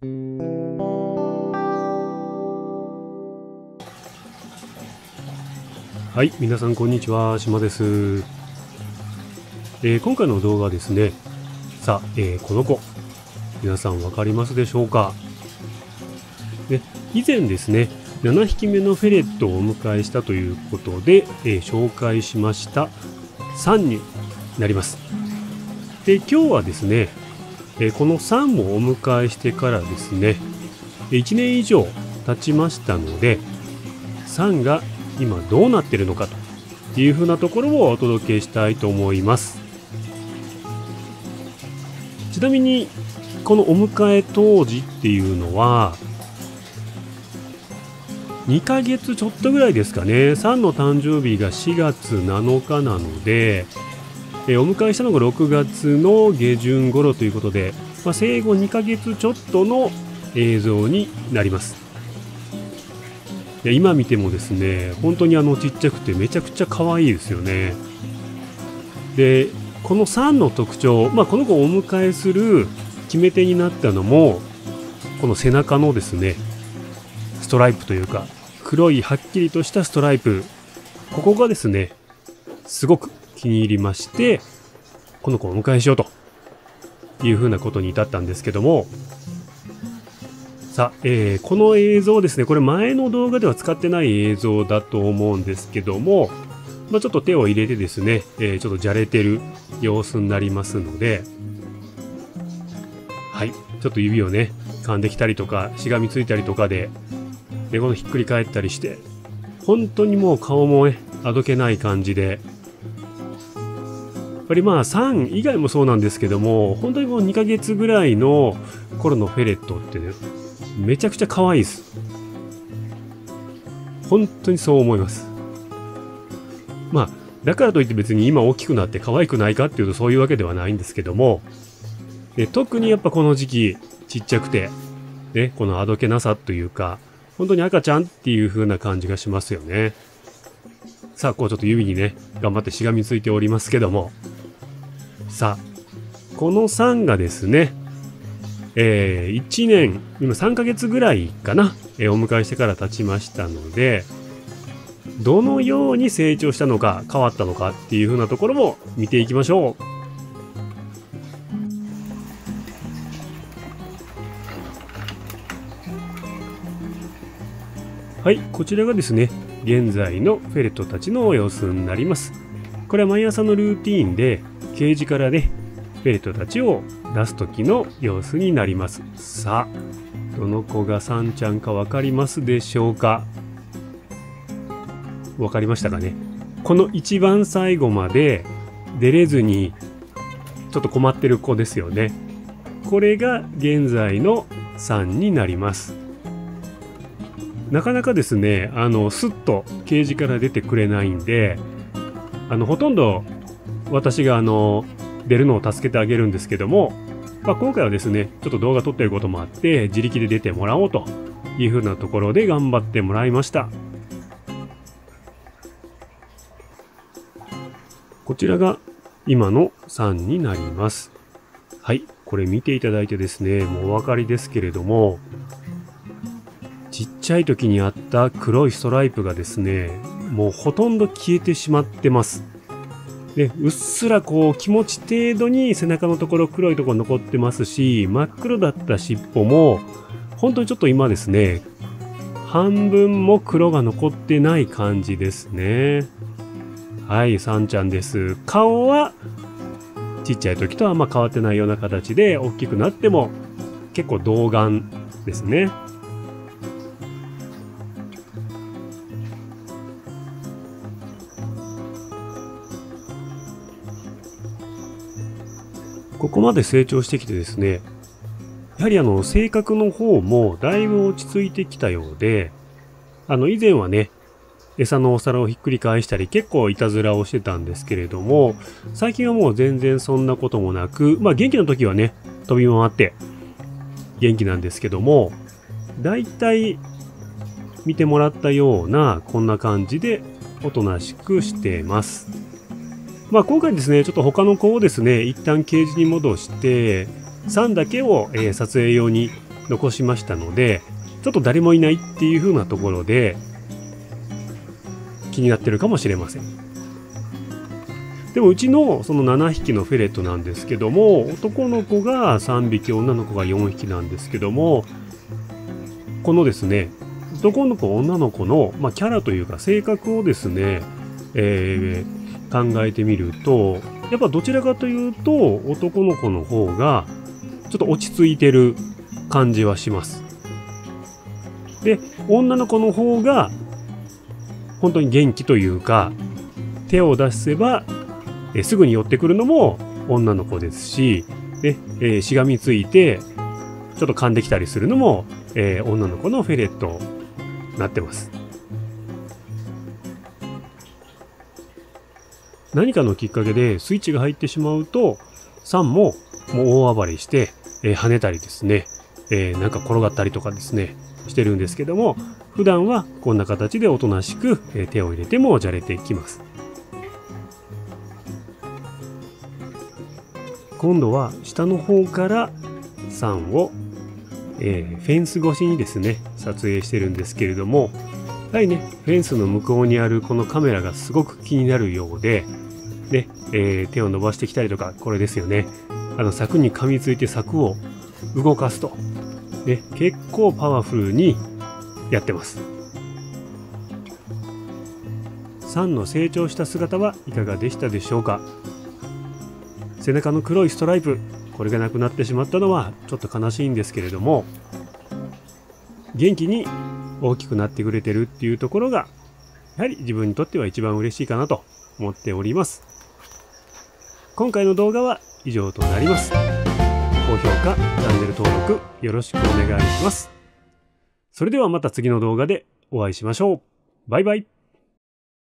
はい、皆さんこんにちは、しまです。今回の動画はですね、さあ、この子、皆さんわかりますでしょうか。以前ですね、7匹目のフェレットをお迎えしたということで、紹介しました3になります。で、今日はですね、この3をお迎えしてからですね、1年以上経ちましたので、3が今どうなってるのかというふうなところをお届けしたいと思います。ちなみにこのお迎え当時っていうのは2ヶ月ちょっとぐらいですかね。3の誕生日が4月7日なので、お迎えしたのが6月の下旬頃ということで、生後2ヶ月ちょっとの映像になります。今見てもですね、本当にちっちゃくてめちゃくちゃ可愛いですよね。で、この3の特徴、この子をお迎えする決め手になったのも、この背中のですね、ストライプというか、黒いはっきりとしたストライプ、ここがですね、すごく気に入りまして、この子をお迎えしようというふうなことに至ったんですけども、さあ、この映像ですね、これ前の動画では使ってない映像だと思うんですけども、ちょっと手を入れてですね、ちょっとじゃれてる様子になりますので、はい、ちょっと指をね、噛んできたりとか、しがみついたりとかで、このひっくり返ったりして、本当にもう顔もね、あどけない感じで、やっぱり3以外もそうなんですけども、本当にもう2ヶ月ぐらいの頃のフェレットってね、めちゃくちゃ可愛いです。本当にそう思います。だからといって別に今大きくなって可愛くないかっていうとそういうわけではないんですけども、特にやっぱこの時期ちっちゃくて、このあどけなさというか、本当に赤ちゃんっていう風な感じがしますよね。さあ、こうちょっと指にね、頑張ってしがみついておりますけども、さあ、この3がですね、1年、今3ヶ月ぐらいかな、お迎えしてから経ちましたので、どのように成長したのか、変わったのかっていう風なところも見ていきましょう。はい、こちらがですね、現在のフェレットたちの様子になります。これは毎朝のルーティーンで、ケージからね、フェレットたちを出す時の様子になります。さあ、どの子がサンちゃんか分かりますでしょうか。分かりましたかね。この一番最後まで出れずにちょっと困ってる子ですよね。これが現在の3になります。なかなかですね、スッとケージから出てくれないんで、ほとんど私が出るのを助けてあげるんですけども、今回はですね、ちょっと動画撮ってることもあって自力で出てもらおうというふうなところで頑張ってもらいました。こちらが今の3になります。はい、これ見ていただいてですね、もうお分かりですけれども、ちっちゃい時にあった黒いストライプがですね、もうほとんど消えてしまってます。で、うっすらこう気持ち程度に背中のところ黒いところ残ってますし、真っ黒だった尻尾も本当にちょっと今ですね、半分も黒が残ってない感じですね。はい、サンちゃんです。顔はちっちゃい時とは変わってないような形で、大きくなっても結構童顔ですね。ここまで成長してきてですね、やはり性格の方もだいぶ落ち着いてきたようで、以前はね、餌のお皿をひっくり返したり結構いたずらをしてたんですけれども、最近はもう全然そんなこともなく、元気な時はね、飛び回って元気なんですけども、だいたい見てもらったようなこんな感じでおとなしくしています。今回ですね、ちょっと他の子をですね、一旦ケージに戻して、3だけを、撮影用に残しましたので、ちょっと誰もいないっていう風なところで気になってるかもしれません。でもうちのその7匹のフェレットなんですけども、男の子が3匹、女の子が4匹なんですけども、このですね、男の子、女の子の、キャラというか性格をですね、考えてみると、やっぱどちらかというと男の子の方がちょっと落ち着いてる感じはします。で、女の子の方が本当に元気というか、手を出せばすぐに寄ってくるのも女の子ですし、しがみついてちょっと噛んできたりするのも、女の子のフェレットになってます。何かのきっかけでスイッチが入ってしまうと、サンももう大暴れして、跳ねたりですね、なんか転がったりとかですねしてるんですけども、普段はこんな形でおとなしく、手を入れてもじゃれてきます。今度は下の方からサンを、フェンス越しにですね撮影してるんですけれども、やはりねフェンスの向こうにあるこのカメラがすごく気になるようで、手を伸ばしてきたりとか、これですよね、柵に噛みついて柵を動かすと、結構パワフルにやってます。サンの成長した姿はいかがでしたでしょうか。背中の黒いストライプ、これがなくなってしまったのはちょっと悲しいんですけれども、元気に大きくなってくれてるっていうところがやはり自分にとっては一番嬉しいかなと思っております。今回の動画は以上となります。高評価、チャンネル登録よろしくお願いします。それではまた次の動画でお会いしましょう。バイバイ。